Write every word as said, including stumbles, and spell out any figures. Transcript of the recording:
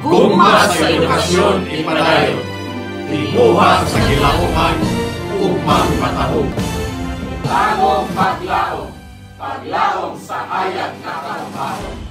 Gugma sa edukasyon ipadayon, tinguha sa kilauman, ugmang matahog. Bagong paglaom, paglaom sa hayag na katrabaho.